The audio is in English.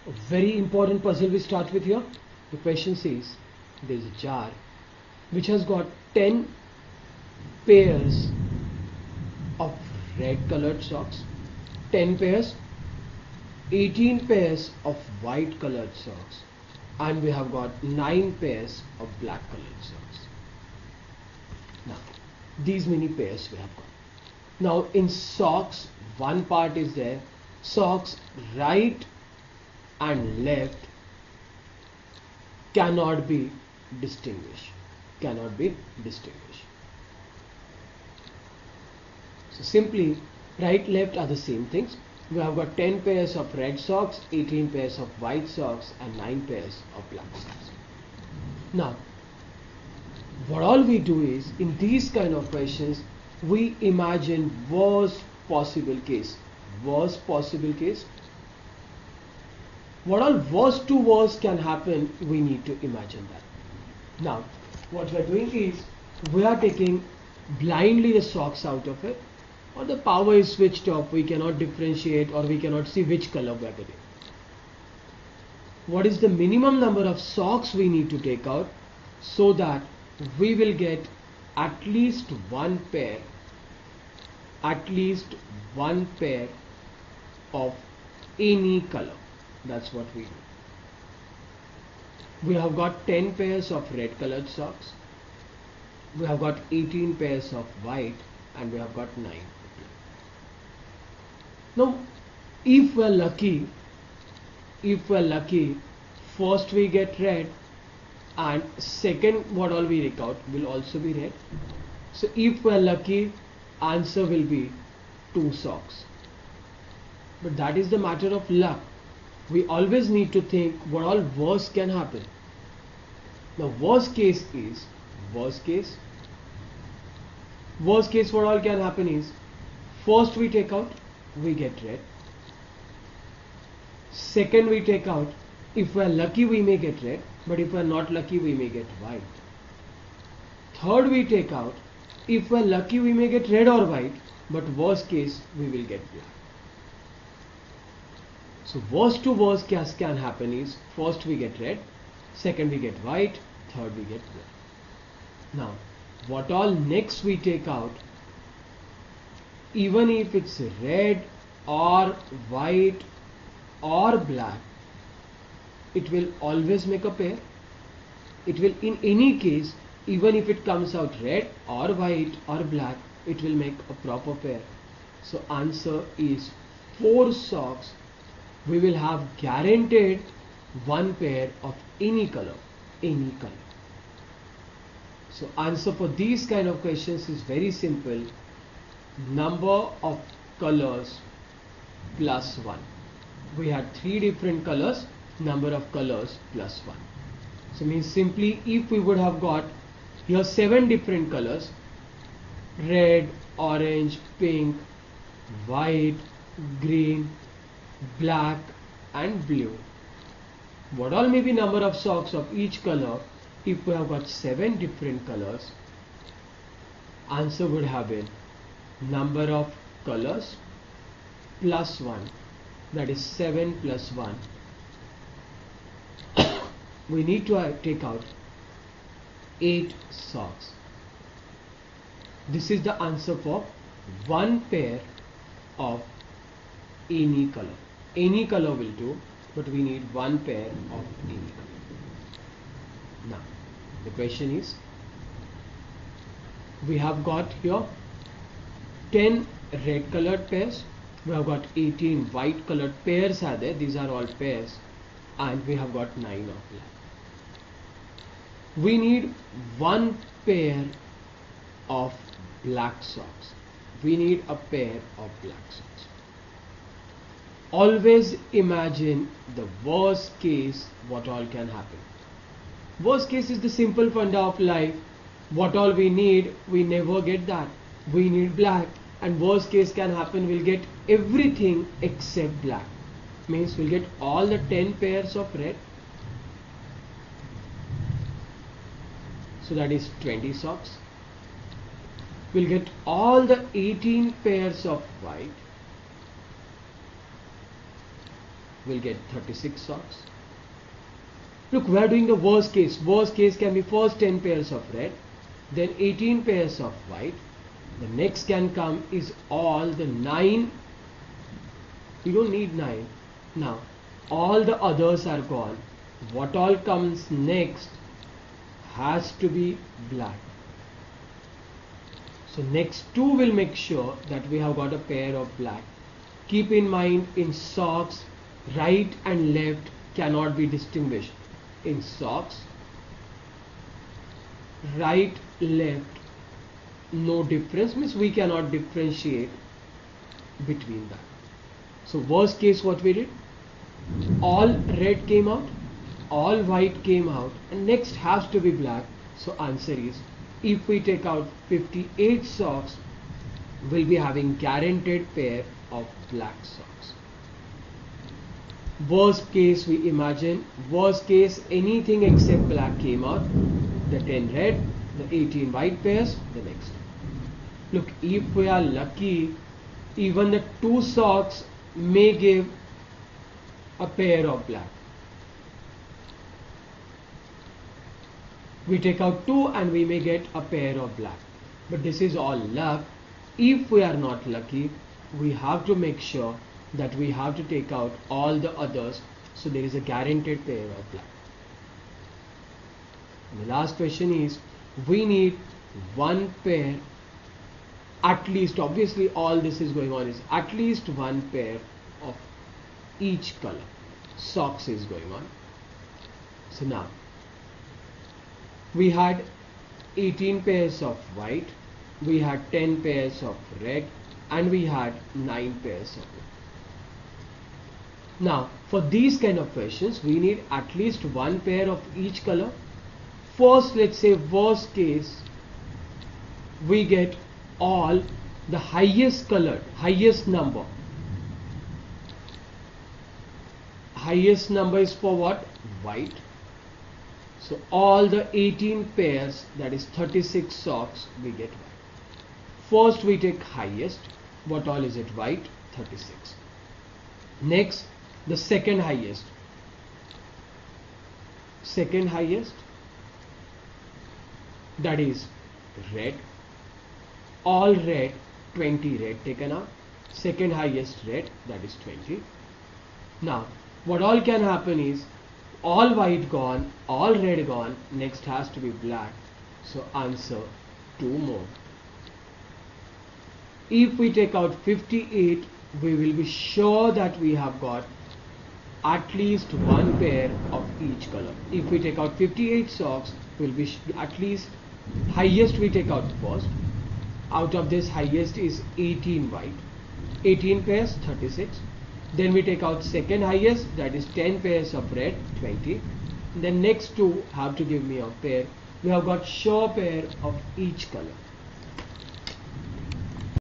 A very important puzzle we start with here. The question says there is a jar which has got 10 pairs of red colored socks, 10 pairs, 18 pairs of white colored socks, and we have got 9 pairs of black colored socks. Now these many pairs we have got. Now in socks, one part is there, socks right and left cannot be distinguished. So simply right left are the same things. We have got 10 pairs of red socks, 18 pairs of white socks, and 9 pairs of black socks. Now what all we do is, in these kind of questions, we imagine worst possible case. What all worst to worst can happen, we need to imagine that. Now what we are doing is, we are taking blindly the socks out of it, or the power is switched off, we cannot differentiate or we cannot see which color we are getting. What is the minimum number of socks we need to take out so that we will get at least one pair of any color? That's what we do. We have got 10 pairs of red colored socks, we have got 18 pairs of white, and we have got 9. Now if we are lucky, first we get red, and second what all we take out will also be red. So if we are lucky, answer will be 2 socks. But that is the matter of luck. We always need to think what all worst can happen. Now worst case what all can happen is, first we take out, we get red. Second we take out, if we are lucky we may get red, but if we are not lucky we may get white. Third we take out, if we are lucky we may get red or white, but worst case we will get black. So worst to worst case can happen is, first we get red, second we get white, third we get black. Now what all next we take out, even if it's red or white or black, it will always make a pair. It will, in any case, even if it comes out red or white or black, it will make a proper pair. So answer is 4 socks. We will have guaranteed one pair of any color. So answer for these kind of questions is very simple. Number of colors plus 1. We had 3 different colors, number of colors plus 1. So means simply, if we would have got here 7 different colors, red, orange, pink, white, green, black and blue, what all may be number of socks of each color? If we have got 7 different colors, answer would have been number of colors plus 1, that is 7 plus 1. We need to take out 8 socks. This is the answer for one pair of any color. Any color will do, but we need one pair of any color. Now the question is, we have got here 10 red colored pairs, we have got 18 white colored pairs are there, these are all pairs, and we have got 9 of black. We need one pair of black socks. Always imagine the worst case, what all can happen. Worst case is the simple funda of life. What all we need, we never get that. We need black, and worst case can happen, we'll get everything except black. Means we'll get all the 10 pairs of red, so that is 20 socks. We'll get all the 18 pairs of white, will get 36 socks. Look, we are doing the worst case. Worst case can be first 10 pairs of red, then 18 pairs of white. The next can come is all the 9. You don't need 9. Now, all the others are gone. What all comes next has to be black. So next two will make sure that we have got a pair of black. Keep in mind, in socks, right and left cannot be distinguished. In socks, right, left, no difference, means we cannot differentiate between that. So worst case, what we did? All red came out, all white came out, and next has to be black. So answer is, if we take out 58 socks, we'll be having guaranteed pair of black socks. Worst case, we imagine, worst case, anything except black came out. The 10 red, the 18 white pairs, the next. Look, if we are lucky, even the 2 socks may give a pair of black. We take out 2 and we may get a pair of black. But this is all luck. If we are not lucky, we have to make sure that we have to take out all the others, so there is a guaranteed pair of black. And the last question is, we need one pair, at least, obviously all this is going on is at least one pair of each color. Socks is going on. So now, we had 18 pairs of white, we had 10 pairs of red, and we had 9 pairs of black. Now, for these kind of questions, we need at least one pair of each color. First, let's say worst case, we get all the highest colored, highest number. Highest number is for what? White. So all the 18 pairs, that is 36 socks, we get white. First we take highest. What all is it? White, 36. Next, the second highest. Second highest, that is red. All red, 20 red taken out. Second highest red, that is 20. Now, what all can happen is, all white gone, all red gone, next has to be black. So answer 2 more. If we take out 58, we will be sure that we have got at least one pair of each color. If we take out 58 socks, will be at least, highest we take out first. Out of this, highest is 18 white. 18 pairs, 36. Then we take out second highest, that is 10 pairs of red, 20. Then next two have to give me a pair. We have got sure pair of each color.